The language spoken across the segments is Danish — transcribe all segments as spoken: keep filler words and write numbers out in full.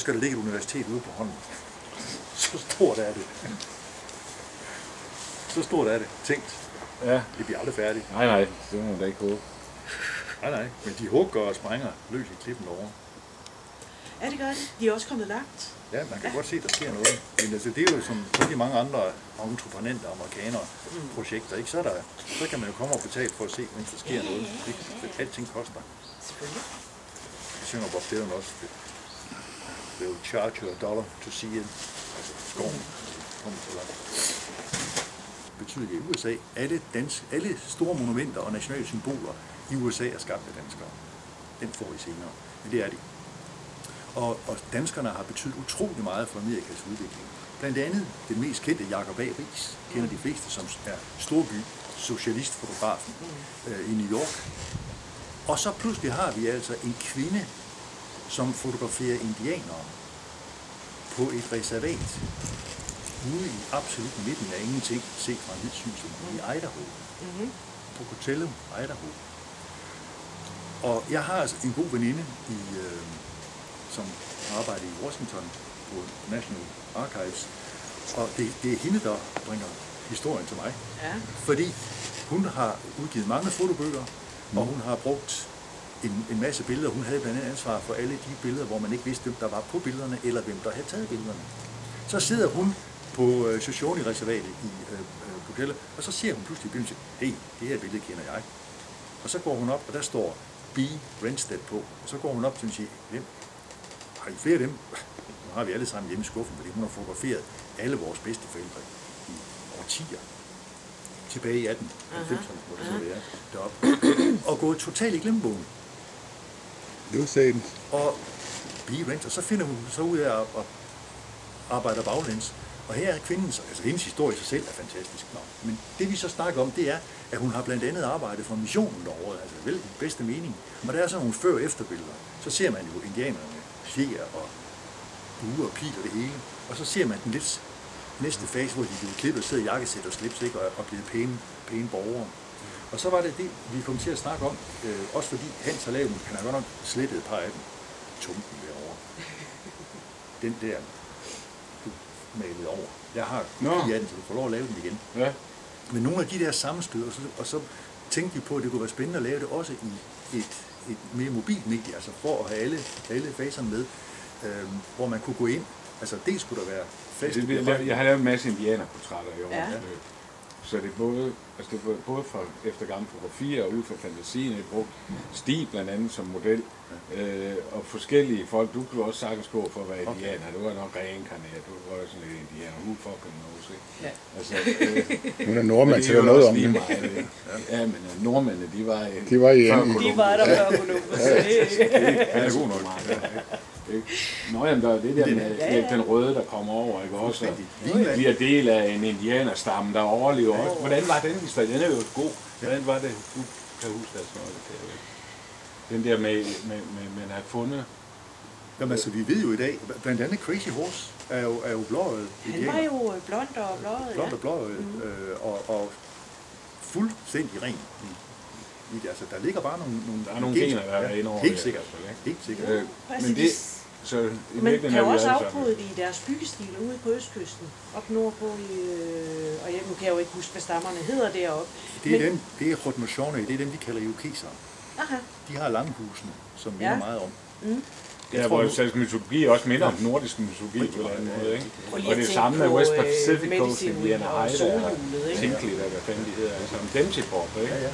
skal der ligge et universitet ude på hånden. Så stort er det. Så stort er det. Tænkt. Ja. Det bliver aldrig færdigt. Nej, nej, det må man da ikke håbe. Nej, nej, men de hugger og sprænger løs i klippen over. Ja, det gør de. De er også kommet langt. Ja, man kan ja. godt se, at der sker noget. Men altså, det er jo som rigtig mange andre entreprenante amerikanere mm. projekter, ikke? Så, der, så kan man jo komme og betale for at se, mens der sker ja, noget. Ja, ja, ja. Alting koster. Selvfølgelig. Det synger Bob Dylan også. They will charge you a dollar to see it. Altså skoven kommer så langt. Betyder det i U S A, alle, dansk, alle store monumenter og nationale symboler i U S A er skabt af danskere. Den får I senere. Men det er de. Og, og danskerne har betydet utrolig meget for Amerikas udvikling. Blandt andet den mest kendte Jacob A. Riis, kender de fleste, som er storby socialistfotografen øh, i New York. Og så pludselig har vi altså en kvinde, som fotograferer indianere på et reservat ude i absolut midten af ingenting, set fra en hvid synsel i Idaho. Mm-hmm. På Coachella, Idaho. Og jeg har altså en god veninde, i, øh, som arbejder i Washington på National Archives, og det, det er hende, der bringer historien til mig. Ja. Fordi hun har udgivet mange fotobøger, mm. og hun har brugt en, en masse billeder. Hun havde blandt andet ansvar for alle de billeder, hvor man ikke vidste, hvem der var på billederne, eller hvem der havde taget billederne. Så sidder hun på øh, Shoshone-reservatet i øh, Coachella, og så ser hun pludselig billedet og siger, hey, det her billede kender jeg. Og så går hun op, og der står B. Renstedt på, og så går hun op til og siger, hvem? Har I flere af dem? Nu har vi alle sammen hjemme i skuffen, fordi hun har fotograferet alle vores bedsteforældre i årtier. Tilbage i atten halvfemserne, hvor det så være, deroppe. Og gået totalt i glemmebogen. Det var sagen. Og B. Renstedt, og så finder hun så ud af at, at arbejde baglæns. Og her er kvindens, altså hendes historie i sig selv er fantastisk nok. Men det vi så snakker om, det er, at hun har blandt andet arbejdet for missionen derovre, altså vel den bedste mening. Og der er sådan nogle før- og efterbilleder. Så ser man jo indianerne med fjer og buer og pil og det hele. Og så ser man den lidt næste fase, hvor de bliver klippet, sidder i jakkesæt og slips, ikke, og er blevet pæne, pæne borgere. Og så var det det, vi kom til at snakke om, øh, også fordi Hans har lavet, han har godt nok slettet et par af dem. Tumpen derovre. Den der malet over. Jeg har kopi af den, så du får lov at lave den igen. Ja. Men nogle af de der sammenstød, og så, og så tænkte vi på, at det kunne være spændende at lave det også i et, et mere mobilt medie, altså for at have alle, alle faserne med, øhm, hvor man kunne gå ind. Altså dels skulle der være fast. Jeg, jeg har lavet en masse indianerportrætter i år. Ja. Så det er både, altså det er både for efter gamle fotografier og ud fra fantasien, jeg brugt Stig blandt andet som model, ja. øh, og forskellige folk. Du kunne også sagtens gå for at være indianer. Okay. Du var nok reinkarneret, du var sådan lidt indianer. Who fucking knows, ikke? Ja. Altså, øh, nu er nordmænd til at noget om det. Meget, ja, men uh, nordmændene, de var i... De var i... De var der før Columbus. Han er god nok. Nå, jamen, der er det der med ja, ja. den røde, der kommer over, ikke også? Vi er del af en indianerstamme, der overlever også. Hvordan var den historie? Den er jo god. Hvordan var det? Du kan huske det sådan noget. Den der med, med, med, med at have fundet... Jamen altså, vi ved jo i dag, blandt andet Crazy Horse er jo, er jo blåøjet. Han var jo blond og blåøjet, Blond og blåøjet, mm. øh, og, og fuldstændig ren. I det. Altså, der ligger bare nogle... nogle der er nogle gener, der er inde over. Helt sikkert. Helt sikkert. Øh, men det... Så man kan jo også afprøve det i deres byggestiler ude på østkysten, op nordpå i, øh, og jeg, nu kan jeg jo ikke huske, hvad stammerne hedder deroppe. Det er men, dem, det er Haudenosaunee, det er dem, vi kalder irokesere. Aha. De har langhusene, som minder ja. meget om. Mm. Ja, hvor salgsk mytologi også minder om nordisk mytologi på en eller anden måde, ikke? Og, og det samme med West Pacific Coast, Indiana Heide og Tinkley, der hvad fanden de hedder, altså om dem til Bob, ikke? Ja,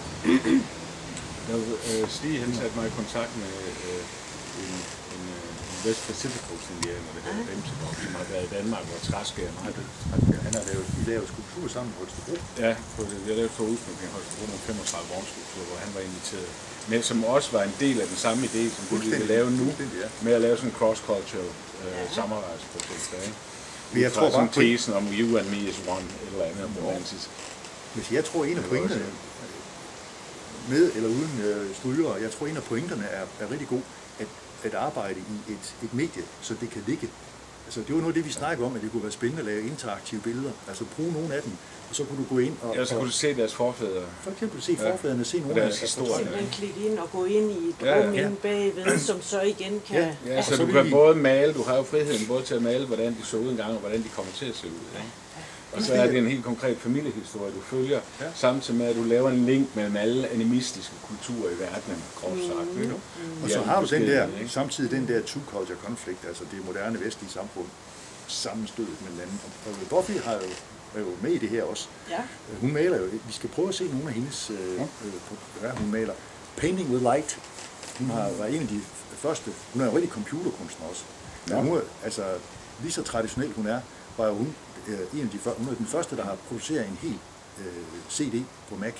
ja. Stig, han satte mig i kontakt med en West Pacific Coast indianer, der hedder Bemsebok, som har været i Danmark, hvor træskær er meget dygtigt. Han har lavet, I lavet skulptur sammen med Holstebro. Ja, på det, vi har lavet for udsmykning af Holstebro med femogtredive vognskulpturer, hvor han var inviteret. Men som også var en del af den samme idé, som vi vil lave nu, ja. med at lave sådan en cross-cultural øh, samarbejdsprojekt. Ikke? Men jeg tror bare tesen om you and me is one, eller andet romantisk. Hvis jeg tror, en af pointerne, med eller uden øh, stryger, jeg tror, en af pointerne er, er rigtig god, at at arbejde i et, et medie, så det kan ligge altså det var noget af det, vi snakkede om, at det kunne være spændende at lave interaktive billeder. Altså bruge nogle af dem, og så kunne du gå ind og... Ja, så kunne du se deres forfædre. For eksempel se forfædrene, se nogle af deres historier. Simpelthen klikke ind og gå ind i et ja, rum ja. inde bagved, som så igen kan... Ja, ja, så, så du kan vi... både male, du har jo friheden både til at male, hvordan de så ud engang, og hvordan de kommer til at se ud. Ikke? Og så er det en helt konkret familiehistorie, du følger, ja. Samtidig med, at du laver en link mellem alle animistiske kulturer i verden, groft sagt. Mm. Mm. Og så har du den der, samtidig den der two-culture konflikt, altså det moderne vestlige samfund, sammenstødet med landet. Og Buffy har jo, er jo med i det her også. Ja. Hun maler jo, vi skal prøve at se nogle af hendes, øh, ja, hun maler Painting with Light. Hun har været en af de første, hun er jo rigtig computerkunstner også. Ja. Hun er, altså, lige så traditionelt hun er, var jo hun en af de, hun er den første, der har produceret en hel øh, C D på Mac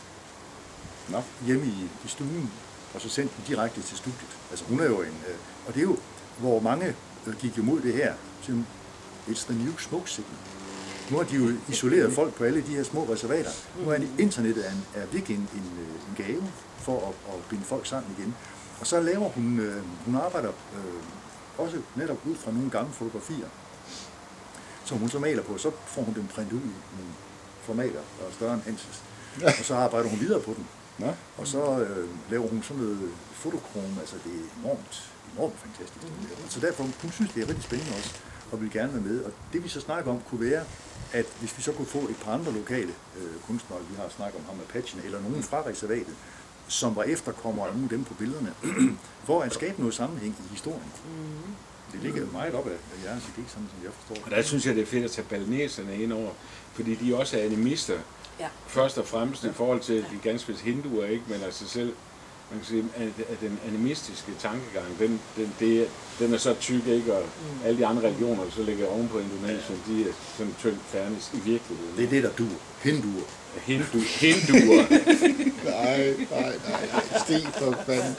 Nå. hjemme i, i stuen, og så sendt den direkte til studiet. Altså hun er jo en, øh, og det er jo, hvor mange øh, gik imod det her, som it's the new smoke signal. Nu har de jo isoleret folk på alle de her små reservater. Nu er internettet en, er virkelig en, en, en gave for at, at binde folk sammen igen. Og så laver hun, øh, hun arbejder øh, også netop ud fra nogle gamle fotografier, som hun så maler på, så får hun dem printet ud i nogle formater, der er større end Hanses. Ja. Og så arbejder hun videre på den. Ja. Og så øh, laver hun sådan noget fotokrom, altså det er enormt, enormt fantastisk. Mm. Så derfor, hun synes, det er rigtig spændende også, og vil gerne være med. Og det vi så snakker om, kunne være, at hvis vi så kunne få et par andre lokale øh, kunstnere, vi har snakket om ham Apachen, eller nogen fra reservatet, som var efterkommere af nogle af dem på billederne, for at skabe noget sammenhæng i historien. Mm. Det ligger jo meget op af jeres idé, sådan som jeg forstår. Og der synes jeg, det er fedt at tage balineserne ind over, fordi de også er animister. Ja. Først og fremmest i forhold til de ganske hinduer, ikke, men altså selv, man kan sige, at den animistiske tankegang, den, den, det, den er så tyk, ikke, og mm. alle de andre religioner, der så ligger oven på Indonesien, de er sådan tyndt færdigt i virkeligheden. Det er det, der duer. Hinduer. Hindu, hinduer. nej, nej, nej, Stig for fanden.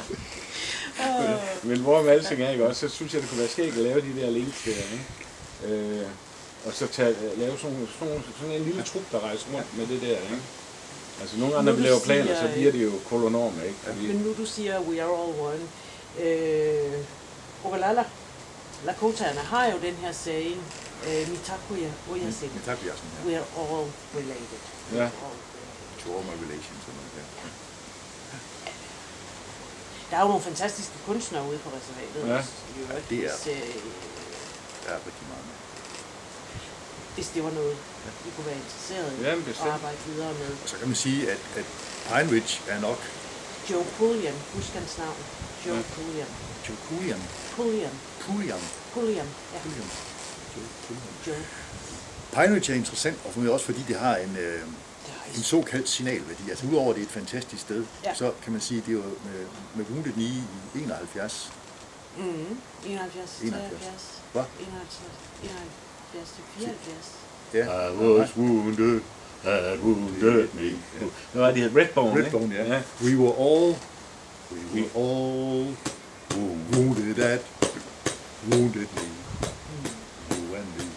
Uh. Men hvor med alting er, ikke også, så synes jeg, det kunne være skægt at lave de der links der, ikke? Øh, og så tage, lave sådan, sådan, sådan en lille trup, der rejser rundt med det der, ikke? Altså nogle andre, vi laver planer, siger, så bliver det jo kolonorme, ikke? Fordi... Men nu du siger, we are all one. Øh, Ogalala, Lakotaerne har jo den her saying, øh, Mitakuya, Oyasik. Mitakuya, sådan her. We are all related. Ja. To all my relations, sådan noget, ja. Der er jo nogle fantastiske kunstnere ude på reservatet. Ja. Ja, det er hvis, øh, der er rigtig mange. Hvis det var noget, ja. vi kunne være interesseret i ja, at arbejde videre med. Og så kan man sige, at, at Pine Ridge er nok... Joe Pulliam, husk hans navn. Joe ja. Pulliam. Joe Pulliam. Pulliam. Pulliam. Pulliam, ja. Pulliam. Joe Pulliam. Joe. Pine Ridge er interessant, og for mig også fordi det har en... Øh, en såkaldt signalværdi. Altså udover at det er et fantastisk sted, ja. Så kan man sige, at det er jo med, med Wounded Knee i enoghalvfjerds. Mhm. enoghalvfjerds, treoghalvfjerds. Hvad? enoghalvfjerds, enoghalvfjerds til fireoghalvfjerds. Ja. I was wounded, I wounded me. Nu var det Redbone, Redbone, ja. ja. We were all, we were all wounded at Wounded Knee. You and me.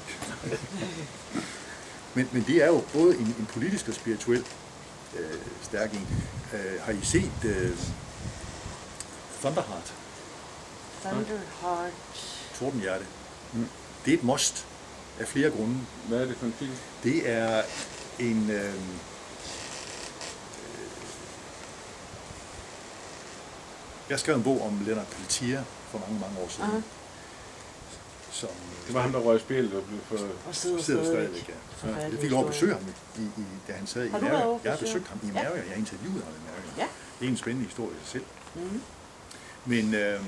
Men, men det er jo både en, en politisk og spirituel øh, stærk en. Øh, har I set øh, Thunderheart? Thunderheart. Tordenhjerte. Mm. Det er et must af flere grunde. Hvad er det for en film? Det er en... Øh, jeg skrev en bog om Leonard Peltier for mange, mange år siden. Uh-huh. Som, det var ham, der røg spillet og blev for... Og sidder stadigvæk, ja. ja. Jeg fik lov at besøge ham, i, i, da han sad i Mærke. Jeg har besøgt ham i Mærke, ja. Jeg har interviewet ham i Mærke. Ja. Det er en spændende historie i sig selv. Mm-hmm. Men øh,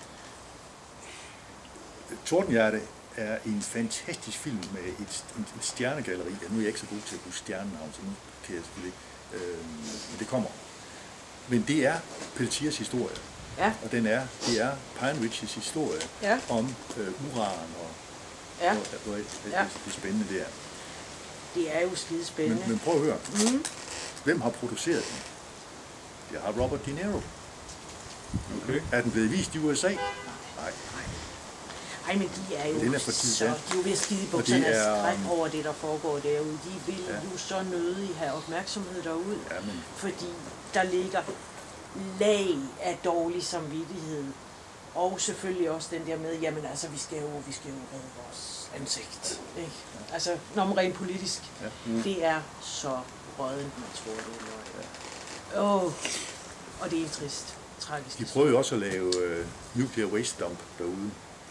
Tordenhjerte er en fantastisk film med et, et, et stjernegalleri. Ja, nu er jeg ikke så god til at bruge stjernenavn, så nu kan jeg selvfølgelig ikke. Øh, men det kommer. Men det er Peltiers historie. Ja. Og den er, det er Pine Ridges historie ja. om øh, uran og, ja. og, og, og ja. det, det spændende der. Det er jo skide spændende. Men, men prøv at høre. Mm. Hvem har produceret den? Det har Robert De Niro. Okay. Er den blevet vist i U S A? Nej. Ej, men de er jo den er for tid, så, ja. de er jo ved at skide i bukserne af skræk over det, der foregår derude. De vil ja. jo så nødig have opmærksomhed derude, ja, men... fordi der ligger lag af dårlig samvittighed Og selvfølgelig også den der med, jamen altså, vi skal jo, vi skal jo redde vores ansigt. Ikke? Altså, når man rent politisk, ja. mm. det er så rådent, man tror det. Ja. Oh. Og det er trist. Tragisk. De prøver jo også at lave uh, nuclear waste dump derude.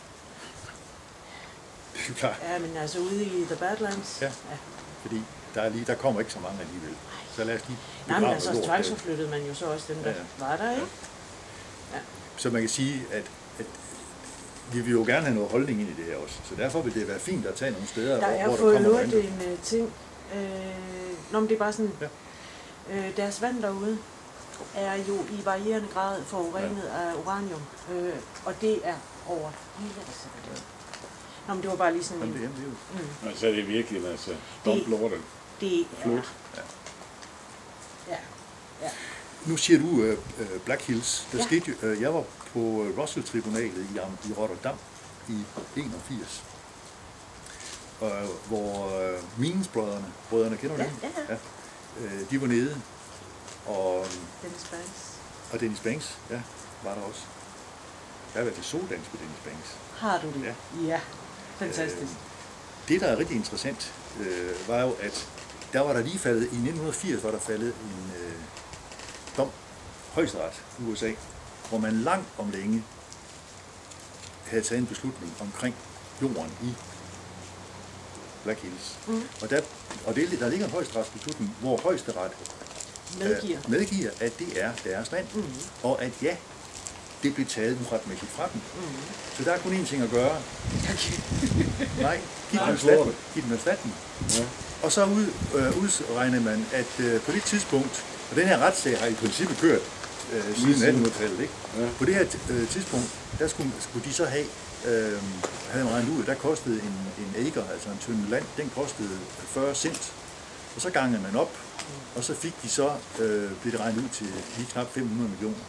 Det er klart. Ja, men altså ude i The Badlands. Ja, ja. Fordi der, er lige, der kommer ikke så mange alligevel. Så lad os lige... Nej, men altså tvangsforflyttede man jo så også dem, der ja, ja. var der, ikke? Ja. Så man kan sige, at, at vi vil jo gerne have noget holdning ind i det her også. Så derfor vil det være fint at tage nogle steder, der hvor, hvor der kommer vand. Der er fået en uh, ting. Øh, Nå, men det er bare sådan... Ja. Øh, deres vand derude er jo i varierende grad forurenet ja. af uranium. Øh, og det er over hele reservatet. Nå, men det var bare lige sådan en... Det, mm. Altså er det virkelig, altså, dump lortet. Det er... Flut. Ja. Ja. Ja. Nu siger du uh, Black Hills. Der ja. skete jo, uh, jeg var på Russell-tribunalet i, i Rotterdam i enogfirs. Uh, hvor uh, Means-brødrene, brødrene, kender du ja, dem? Ja, ja. ja. Uh, de var nede. Og Dennis Banks. Og Dennis Banks, ja, var der også. Jeg har været til soldans med Dennis Banks. Har du det? Ja. Ja. Fantastisk. Øh, det, der er rigtig interessant, øh, var jo, at der var der lige faldet, i nitten firs var der faldet en øh, dom, højesteret i U S A, hvor man langt om længe havde taget en beslutning omkring jorden i Black Hills. Mm. Og, der, og det, der ligger en højesteretsbeslutning, hvor højesteret medgiver. Øh, medgiver, at det er deres land, mm. og at ja, det blev taget uretmæssigt fra dem. Mm. Så der er kun én ting at gøre. Nej, giv dem erstatning. Giv dem erstatning. Ja. Og så ud, øh, udregner man, at øh, på det tidspunkt, og den her retssag har i princippet kørt øh, siden attenhundredetallet, ikke? Ja. På det her øh, tidspunkt, der skulle, skulle de så have, øh, havde man regnet ud, der kostede en, en acre, altså en tynde land, den kostede fyrre cent. Og så gangede man op, og så fik de så, øh, blev det regnet ud til lige knap fem hundrede millioner,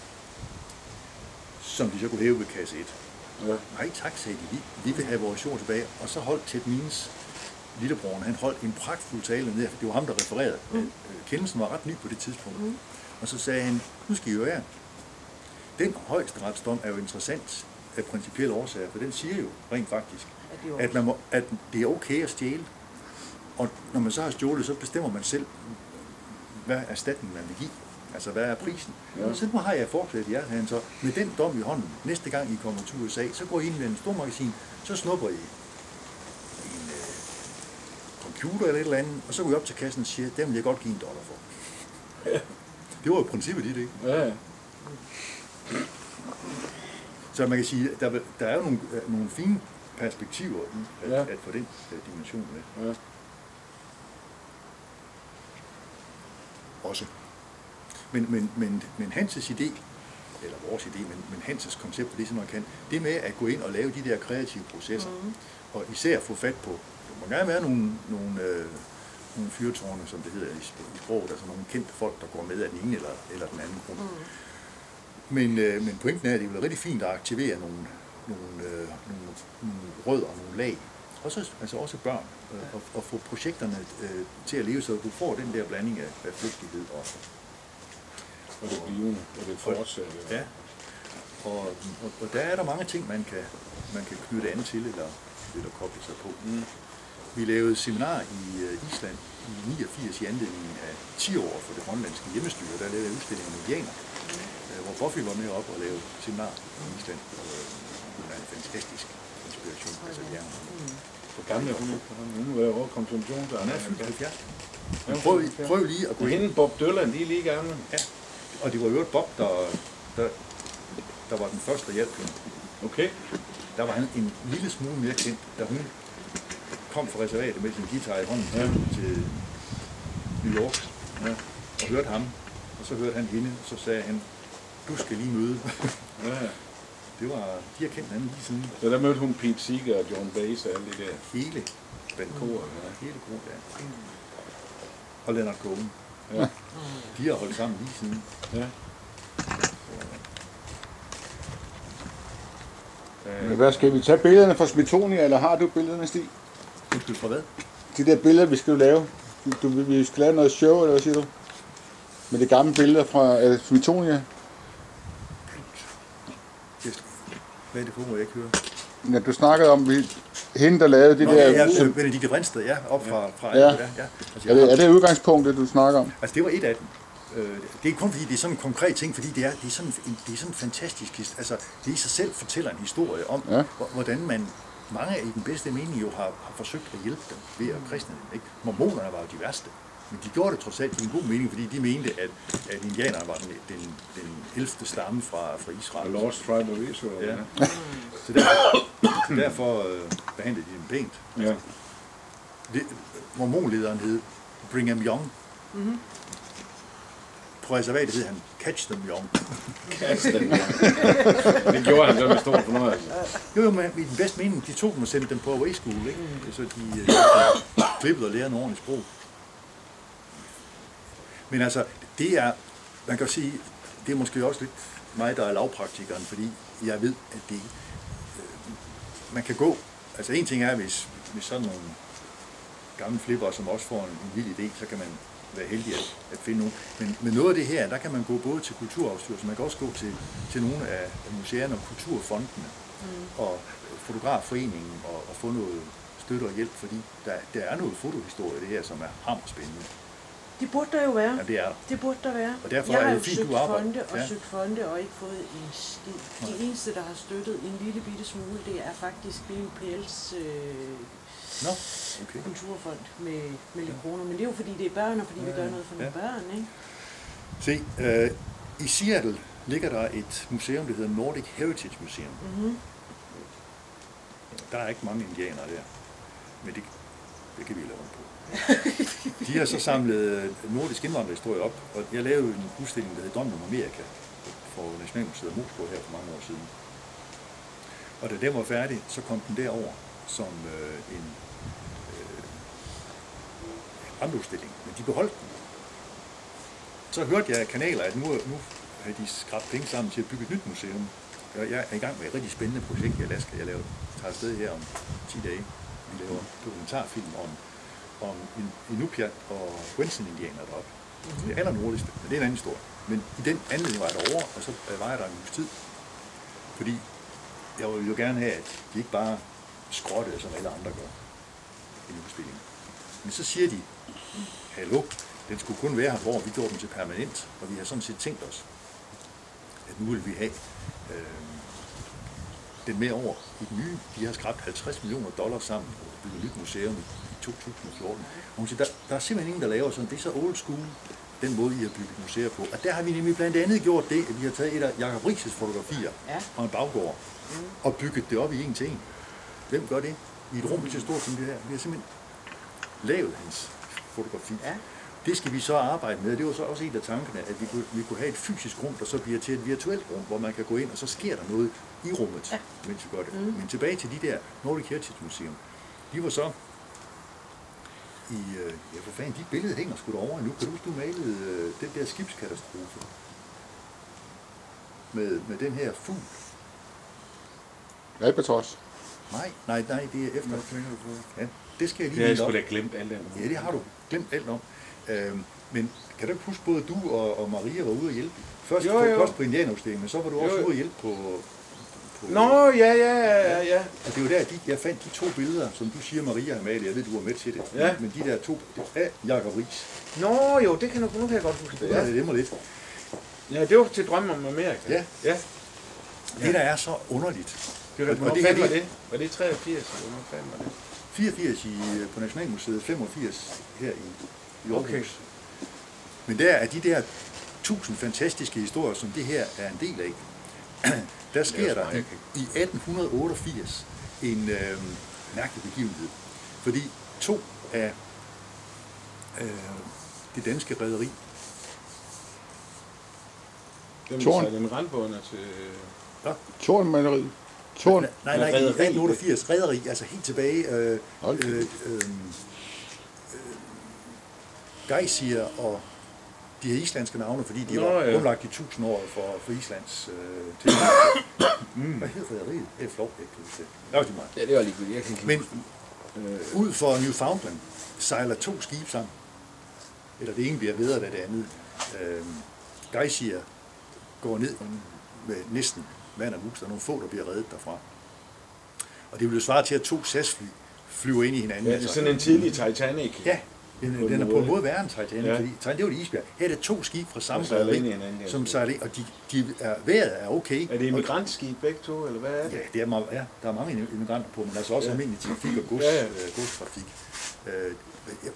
som de så kunne hæve ved kasse et. Ja. Nej tak, sagde de, vi, vi vil have vores jord tilbage. Og så holdt Ted Means, lillebroren, han holdt en pragtfuld tale ned, det var ham, der refererede. Mm. Kendelsen var ret ny på det tidspunkt. Mm. Og så sagde han, nu skal I høre. Den højesteretsdom er jo interessant af principielle årsager, for den siger jo rent faktisk, at, man må, at det er okay at stjæle. Og når man så har stjålet, så bestemmer man selv, hvad erstatning man vil give. Altså, hvad er prisen? Ja. Så nu har jeg fortsat jer, han så, med den dom i hånden. Næste gang I kommer til U S A, så går I ind i en stor magasin, så snupper I en øh, computer eller et eller andet, og så går I op til kassen og siger, dem vil jeg godt give en dollar for. Ja. Det var jo princippet i det, ikke? Ja. Så man kan sige, der, der er jo nogle, nogle fine perspektiver i at, ja. at få den uh, dimension med. Ja. Også. Men, men, men, men Hanses idé, eller vores idé, men, men Hanses koncept for det, som man kan, det med at gå ind og lave de der kreative processer, mm. og især få fat på, det må gerne være nogle, nogle, øh, nogle fyrtårne, som det hedder i, i sproget, altså nogle kendte folk, der går med af den ene eller, eller den anden grund. Mm. Men, øh, men pointen er, at det er rigtig fint at aktivere nogle, nogle, øh, nogle, nogle rødder og nogle lag, også, altså også børn, øh, og, og få projekterne øh, til at leve, så du får den der blanding af, af flygtighed og og det blivende, og det fortsætter. Ja, og, og, og der er der mange ting, man kan, man kan knytte an til, eller, eller koble sig på. Mm. Vi lavede et seminar i uh, Island i niogfirs i anledning af ti år for det grønlandske hjemmestyre. Der lavede jeg udstilling med indianer, mm. uh, hvor Buffy var med op og lavede seminar i Island. Det var en fantastisk inspiration. Altså, ja. Mm. Hvor gammel er hun? Hun er over konfirmation. Hun er fyldt halvfjerds. Prøv, prøv lige at gå ind. Hende Bob Dylan, de er lige gamle. Ja. Og det var jo et Bob, der, der, der var den første, der hjalp hende. Okay. Der var han en lille smule mere kendt, da hun kom fra reservatet med sin guitar i hånden ja. til New York. Ja. Og hørte ham, og så hørte han hende, og så sagde han, du skal lige møde. Ja. Det var, de har kendt hinanden lige siden. Så der mødte hun Pete Seeger og John Bass og alle det der. Hele bandkoret, ja. Hele koret, ja. Og Leonard Cohen. Ja. De har holdt sammen lige siden. Ja. Men hvad skal vi tage billederne fra Smetonia, eller har du billederne, Stig? Undskyld, fra hvad? De der billeder, vi skal lave. Du, vi skal lave noget show, eller hvad siger du? Med de gamle billeder fra uh, Smetonia. Hvad er det for, må jeg ikke høre? Ja, du snakkede om, vi, hende der lavede de Nå, der... ja, ja, som- Benedikte Vrinsted, ja, op fra... fra Ja. ja, ja. Altså, er, jeg det, har- er det udgangspunktet, du snakker om? Altså, det var et af dem. Øh, Det er kun fordi, det er sådan en konkret ting, fordi det er, det er, sådan, en, det er sådan en fantastisk his- altså, det i sig selv fortæller en historie om, Ja. hvor- hvordan man, mange i den bedste mening jo har, har forsøgt at hjælpe dem ved at kristne dem. Ikke? Mormonerne var jo de værste, men de gjorde det trods alt i en god mening, fordi de mente, at, at indianerne var den, den, den ældste stamme fra, fra The Israel. Lost Tribe of Israel. Ja. Ja. Så derfor, så derfor øh, behandlede de dem pænt. Ja. Det, mormonlederen hed Brigham Young. Mm-hmm. På reservatet hed han Catch Them Young. Det gjorde han så med stor fornøjelse. Jo, jo, men i den bedste mening, de tog dem og sendte dem på away school, ikke? Så de øh, klippede og lærte en ordentlig sprog. Men altså, det er, man kan jo sige, det er måske også lidt mig, der er lavpraktikeren, fordi jeg ved, at det øh, man kan gå, altså en ting er, hvis, hvis sådan nogle gamle flipper, som også får en, en vild idé, så kan man være heldig at, at finde nogen. Men med noget af det her, der kan man gå både til Kulturarvsstyrelsen, man kan også gå til, til nogle af museerne og kulturfondene mm. og Fotografforeningen og, og få noget støtte og hjælp, fordi der, der er noget fotohistorie i det her, som er hammerspændende. Det burde der jo være. Ja, det er der. Det burde der være. Og derfor jeg er har det jo fint, søgt du arbejder. fonde og Ja. søgt fonde og ikke fået en skid. De eneste, der har støttet en lille bitte smule, det er faktisk B U P L's øh, Nå, okay. kulturfond med, med lidt kroner. Men det er jo fordi, det er børn, og fordi vi gør noget for nogle Ja. børn, ikke? Se, øh, i Seattle ligger der et museum, der hedder Nordic Heritage Museum. Mm-hmm. Der er ikke mange indianere der, men det, det kan vi lave om på. De har så samlet nordisk indvandrerhistorie op, og jeg lavede en udstilling, der hed Drømmen om Amerika, for Nationalmuseet Moskva her for mange år siden. Og da den var færdig, så kom den derover som øh, en øh, ambudstilling, men de beholdt den. Så hørte jeg af kanaler, at nu, nu har de skrabt penge sammen til at bygge et nyt museum. Og jeg er i gang med et rigtig spændende projekt i Alaska. Jeg laver, tager afsted her om ti dage. Vi laver dokumentarfilm om, om Inupiat og Wenzel-indianer deroppe. Mm-hmm. Det er aller nordligste, men det er en anden historie. Men i den anledning var jeg derovre, og så var jeg der en uges tid. Fordi jeg ville jo gerne have, at de ikke bare skrottede, som alle andre gør i en udstilling. Men så siger de, hallo, den skulle kun være her, hvor vi gjorde den til permanent, og vi har sådan set tænkt os, at nu vil vi have øh, den med over i den nye. De har skrabt halvtreds millioner dollars sammen og bygget et nyt museum i to tusind og fjorten. Og hun siger, der, der er simpelthen ingen, der laver sådan, det er så old school, den måde, I har bygget museer på. Og der har vi nemlig blandt andet gjort det, at vi har taget et af Jacob Riis' fotografier Ja. fra en baggård Mm. og bygget det op i en til en. Hvem gør det? I et rum lige så stort som det her. Vi har simpelthen lavet hans fotografi. Ja. Det skal vi så arbejde med. Det var så også en af tankerne, at vi kunne, vi kunne have et fysisk rum, der så bliver til et virtuelt rum, hvor man kan gå ind, og så sker der noget i rummet, Ja. mens vi gør det. Mm. Men tilbage til de der Nordic Heritage Museum. De var så i, øh, ja for fanden, de billeder hænger sgu derovre endnu. Kan du huske, du malede øh, den der skibskatastrofe med, med den her fugl? Albatros. Nej, nej, nej, det er efter. Hvad tænker du på? Ja, det skal jeg lige Det har jeg vide sgu op. da glemt alt andet. Ja, det har du glemt alt om. Øhm, men kan du ikke huske, både du og, og Maria var ude at hjælpe? Først, Jo, jo. først på indianerudstillingen, men så var du også Jo, jo. ude at hjælpe på... på Nå, ja, ja, ja, ja. Og det var der, de, jeg fandt de to billeder, som du siger, Maria har malet. Jeg ved, du var med til det. Ja. Men de der to af Jacob Riis. Nå, jo, det kan nu, nu kan jeg godt huske det. Ja, Ja, det er mig lidt. ja det var til Drømmen om Amerika. Ja. Ja. Det, der er så underligt. Det var, Og- og hvornår det her, fanden var det- det? Var det treogfirs? eller Hvornår fanden var det? fireogfirs i, på Nationalmuseet, femogfirs her i, i Aarhus. Okay. Men der er de der tusind fantastiske historier, som det her er en del af. Der sker Det er der også i, meget, i atten otteogfirs en øh, mærkelig begivenhed. Fordi to af øh, det danske rederi, Den Torn. satte en randbånder til... Tornmaleri. Torn. nej, nej, nej, i Rederi. atten otteogfirs, rederi, altså helt tilbage, øh, Hold da. øh, øh, øh, Geysir og de her islandske navne, fordi de Nå, var ja. grundlagt i tusind år for, for Islands øh, til. mm. Hvad hedder rederiet? Det er flot, jeg kan huske det. Det er også lige meget. Ja, det var ligegyldigt. Jeg kan ikke Men øh, ud for Newfoundland sejler to skibe sammen. Eller det ene bliver bedre end det andet. Øh, Geysir går ned med næsten vand og hus. Der er nogle få, der bliver reddet derfra. Og det vil jo svare til, at to S A S-fly flyver ind i hinanden. Ja, det er sådan en tidlig Titanic. Ja, den, den er på en måde værre end Titanic, ja. fordi Titanic, det er jo et isbjerg. Her er det to skibe fra samme rederi, som sejler ind, og de, de er, vejret er okay. Er det immigrantskib begge to, eller hvad er det? Ja, det er meget, ja, der er mange immigranter på, men altså også ja. almindelig trafik og gods, ja, ja. Øh, godstrafik. Øh, ja.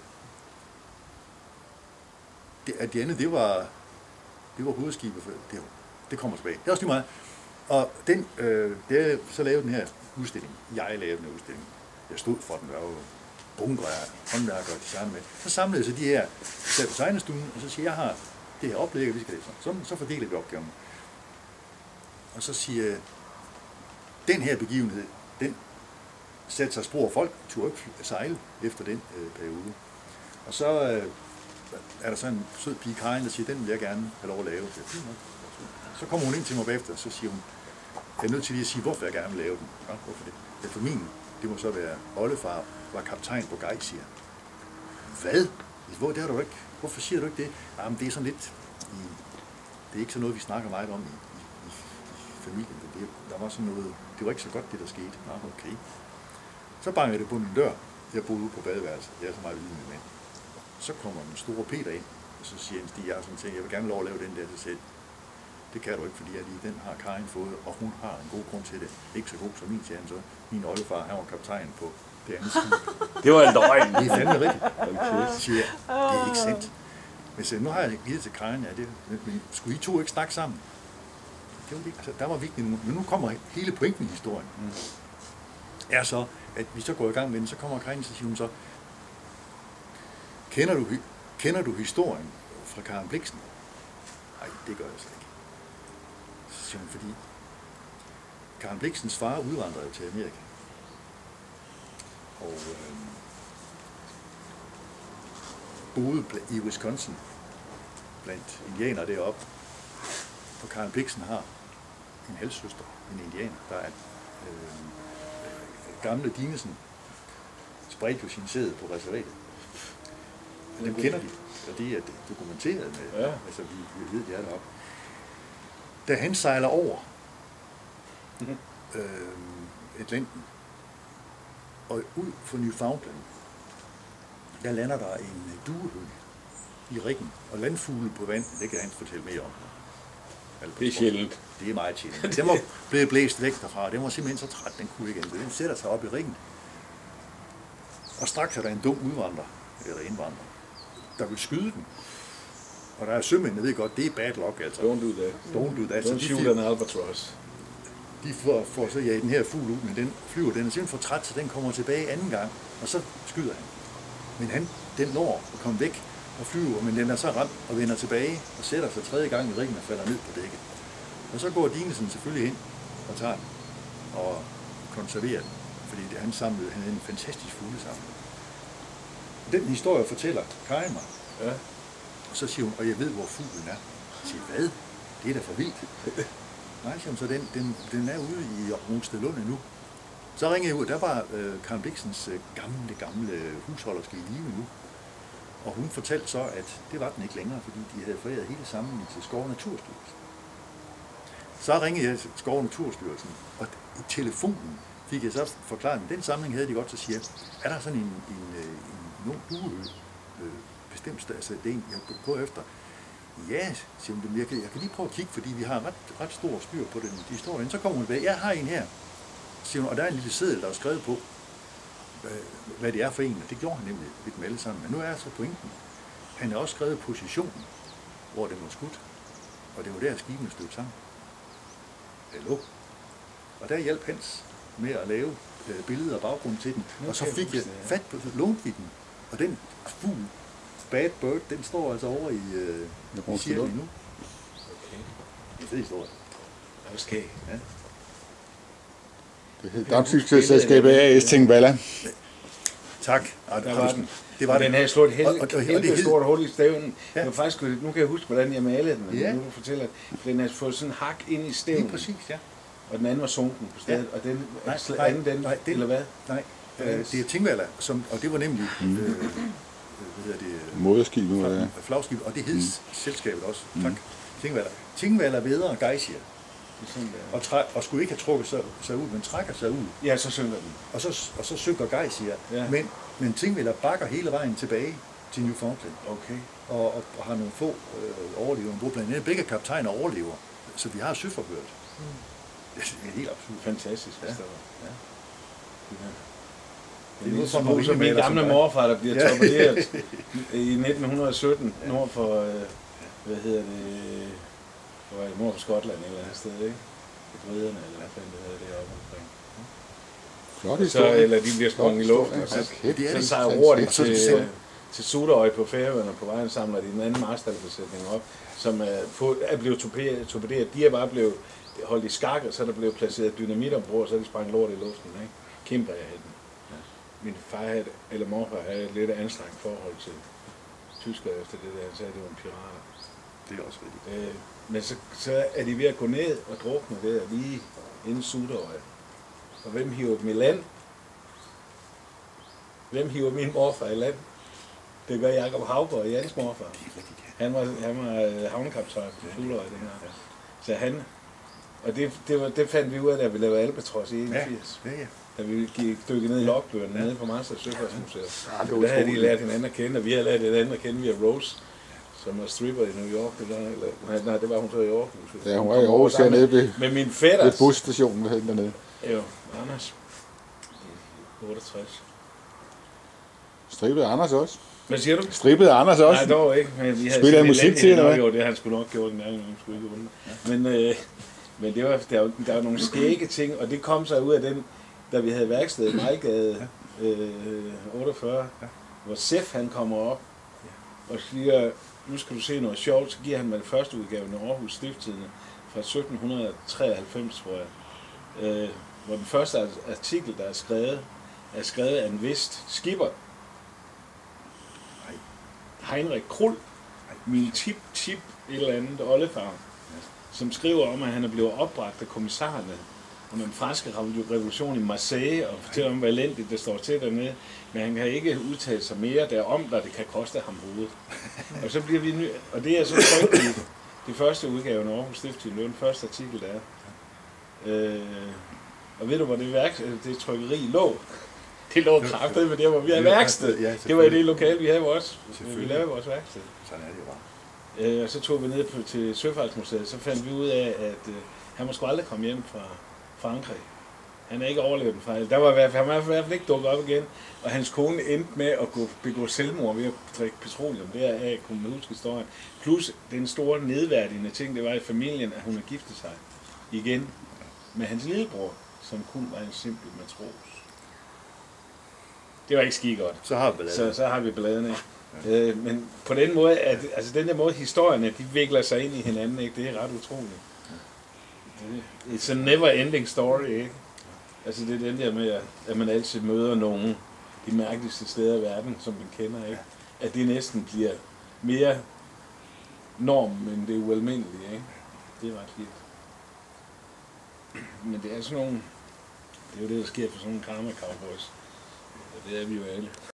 det, det andet, det var, det var hovedskibet, for det, det kommer tilbage. Det er også lige meget. Og den, øh, det er så lavede den her udstilling. Jeg lavede den her udstilling. Jeg stod for den, der var jo bunker af håndværkere og design med. Så samlede så de her, sad på tegnestuen, og så siger jeg, jeg har det her oplæg, og vi skal det sådan. Så, så fordeler vi opgaven. Og så siger jeg, den her begivenhed, den satte sig spor, folk turde ikke sejle efter den øh, periode. Og så øh, er der så en sød pige Karin, der siger, den vil jeg gerne have lov at lave. Så kommer hun ind til mig bagefter, og så siger hun, jeg er nødt til lige at sige, hvorfor jeg gerne vil lave den. Ja, hvorfor det? Ja, for min, det må så være oldefar, var kaptajn på Geysir. Hvad? Hvor, det har du ikke. Hvorfor siger du ikke det? Jamen, det er sådan lidt, i, det er ikke sådan noget, vi snakker meget om i, i, i, i familien. Det, der var sådan noget, det var ikke så godt, det der skete. Ja, okay. Så banker det på min dør. Jeg boede ude på badeværelset. Jeg er så meget vildt med mænd. Så kommer den store Peter ind, og så siger han, Stig, jeg har sådan tænkt, jeg vil gerne lov at lave den der til selv. Det kan du ikke, fordi lige den har Karin fået, og hun har en god grund til det. Ikke så god som min, siger han så. Min oldefar, han var kaptajn på det andet skib. Det var en løgn. Det er fandme rigtigt. Okay. Siger jeg, det er ikke sandt. Men så, nu har jeg givet til Karin, ja, det, men skulle I to ikke snakke sammen? Det var vigtigt. Der var vigtigt nu. Men nu kommer hele pointen i historien. Mm. Er så, at vi så går i gang med den, så kommer Karin, så siger hun så, kender du, kender du historien fra Karen Blixen? Nej, det gør jeg slet ikke. Så siger hun, fordi Karen Blixens far udvandrede til Amerika. Og øh, boede i Wisconsin blandt indianere deroppe. Og Karen Blixen har en halvsøster, en indianer, der er øh, gamle Dinesen, spredte jo sin sæde på reservatet. Dem kender de, og det er dokumenteret med, ja. Altså vi, vi ved, det er deroppe. Da han sejler over mm-hmm. øh, Atlanten og ud for Newfoundland, der lander der en duehøg i riggen, og landfugle på vand, det kan han fortælle mere om. Det er sjældent. Det er meget sjældent. Den var blevet blæst væk derfra, den var simpelthen så træt, den kunne ikke ændre. Den sætter sig op i riggen, og straks er der en dum udvandrer, eller indvandrer, der vil skyde den. Og der er sømænd, jeg ved godt, det er bad luck, altså. Don't do that. Don't do that. Don't shoot an albatross. De får, får så ja, den her fugl ud, men den flyver, den er simpelthen for træt, så den kommer tilbage anden gang, og så skyder han. Men han, den når at komme væk og flyver, men den er så ramt og vender tilbage og sætter sig tredje gang i riggen og falder ned på dækket. Og så går Dinesen selvfølgelig ind og tager den og konserverer den, fordi det, han samlede, han havde en fantastisk fuglesamling. Den historie fortæller Karin mig. Ja. Og så siger hun, og jeg ved, hvor fuglen er. Jeg siger, hvad? Det er da for vildt. Nej, siger hun, så den, den, den er ude i Rungstedlund endnu. Så ringer jeg ud, der var øh, Karen Blixens øh, gamle, gamle husholderske i live nu. Og hun fortalte så, at det var den ikke længere, fordi de havde foræret hele sammen til Skov- og Naturstyrelsen. Så ringede jeg til Skov- og Naturstyrelsen, og i telefonen fik jeg så forklaret, at den samling havde de godt, så siger jeg, er der sådan en, en, en, en duehøg, øh, bestemt sted, altså det er en, jeg går efter. Ja, siger hun, jeg kan, jeg kan lige prøve at kigge, fordi vi har ret, ret stor styr på den, de står derinde. Så kommer hun tilbage, jeg har en her, siger hun, og der er en lille seddel, der er skrevet på, hvad, hvad det er for en, og det gjorde han nemlig ved dem alle sammen. Men nu er så pointen, han har også skrevet positionen, hvor den var skudt, og det var der, skibene stod sammen. Hallo? Og der hjalp Hans med at lave øh, billeder og baggrund til den, og så fik jeg fat på, lånte vi den, og den fugl, Bad Bird, den står altså over i, øh, i Sjælland nu. Okay. Det er fed historie. Okay. Ja. Det hedder Dampskibsselskabet A S Tingvalla. Tak. Og der var den. Det var den havde slået helt, og, og, og, helt det stort hul i stævnen. Ja. Men faktisk, nu kan jeg huske, hvordan jeg malede den, ja. nu fortæller den havde fået sådan en hak ind i stævnen. Lige præcis, ja. Og den anden var sunken på stedet, ja. Og den nej, anden, den, nej, den, eller hvad? Nej, øh, det er Tingvalla, som, og det var nemlig, mm. øh, hvad hedder det? Moderskib, nu er det. Flagskib, og det hed mm. selskabet også. Tak. Mm. Tingvalla. Tingvalla Vedre Geysir. Det er sådan, det er. Og, træ, og skulle ikke have trukket sig, sig ud, men trækker sig ud. Ja, så synker den. Og så, og så synker Geysir. Ja. Men, men Tingviller bakker hele vejen tilbage til Newfoundland. Okay. Og, og, og har nogle få øh, overlevere ombord. Blandt andet begge kaptajner overlever. Så vi har søforhørt. Mm. Det er helt absolut. Fantastisk, Ja. hvis der var. Ja. Det er noget ligesom for som min marinemalere gamle som dig. morfar, der bliver Ja. torpederet i nitten sytten nord for, øh, hvad hedder det, hvor var det, nord for Skotland et eller andet sted, ikke? I Briderne, eller hvad fanden det hedder deroppe omkring. Flot Så, historie. eller de bliver sprunget i luften, og så, Kæft, det er så det. tager roer de Og så er det til, sådan- til Suderøj på Færøerne, og på vejen samler de en anden marstalbesætning op, som er, på, er blevet torpederet, torpederet. De er bare blevet holdt i skak, og så er der blevet placeret dynamit ombord, og så er de sprængt lort i luften, ikke? Kæmper jeg den. Min far havde, eller morfar havde et lidt anstrengt forhold til tyskere efter det der, han sagde, at det var en pirater. Det er også rigtigt. Øh, men så, så er de ved at gå ned og drukne der lige inden Suderøj. Og hvem hiver dem i land? Hvem hiver min morfar i land? Det gør Jakob Havgård, Jans morfar. Det er rigtigt, ja. Han var, han var havnekaptajn på Suderøj dengang. Så han, og det, det, var, det fandt vi ud af, da vi lavede Albatros i enogfirs. Ja, ja. Da vi gik dykket ned i logbøgerne nede på Marstal Søfartsmuseet. Ja, det var Der havde de utroligt. lært hinanden at kende, og vi havde lært hinanden at kende via Rose, som var stripper i New York. Eller, eller, nej, nej, det var hun så i Aarhus. Ja, hun var i Aarhus hernede ved, Med min ved fætters. busstationen ved dernede. Jo, Anders. I otteogtres. Stribede Anders også. Hvad siger du? Stribede Anders også. Nej, dog ikke. Men vi havde Spiller sådan musik elendighed til, eller nok, hvad? Jo, det har han sgu nok gjort en gang, men skulle ikke undre. Men, øh, men det var, der, var, der var nogle skægge ting, og det kom så ud af den, da vi havde værksted i Majgade øh, otteogfyrre, hvor Sef han kommer op og siger, nu skal du se noget sjovt, så giver han mig det første udgave af Aarhus Stiftstidende fra sytten treoghalvfems, tror jeg. Øh, hvor den første artikel, der er skrevet, er skrevet af en vist skipper. Heinrich Krull, min tip-tip et eller andet oldefar, som skriver om, at han er blevet opbragt af kommissarerne under den franske revolution i Marseille, og fortæller om, hvor elendigt det står til dernede, men han kan ikke udtale sig mere derom, hvad det kan koste ham hovedet. Og så bliver vi ny, og det er så trykt i det første udgave af Aarhus Stiftstidende, det er den første artikel, der er. Øh, og ved du, hvor det, værk, det trykkeri lå? Det lå kraftigt med der, hvor vi havde værksted. Det var i det lokale, vi havde vores. Vi lavede vores værksted. Sådan er det jo bare. Øh, og så tog vi ned på, til Søfartsmuseet, så fandt vi ud af, at øh, han må sgu aldrig komme hjem fra Frankrig. Han er ikke overlevet den fejl. Der var i hvert fald, han var i hvert fald ikke dukket op igen, og hans kone endte med at gå, begå selvmord ved at drikke petroleum. Det er jeg kunne huske historien. Plus den store nedværdigende ting, det var i familien, at hun havde giftet sig igen med hans lillebror, som kun var en simpel matros. Det var ikke skide godt. Så har vi balladen. Så, så har vi balladen, ja. øh, Men på den måde, at, altså den der måde, historierne, de vikler sig ind i hinanden, ikke? Det er ret utroligt. Det, it's a never ending story, ikke? Altså det er den der med, at man altid møder nogen, de mærkeligste steder i verden, som man kender, ikke? At det næsten bliver mere norm, end det ualmindelige, ikke? Det er ret vildt. Men det er sådan nogle, det er jo det, der sker for sådan nogle karma cowboys. Og det er vi jo alle.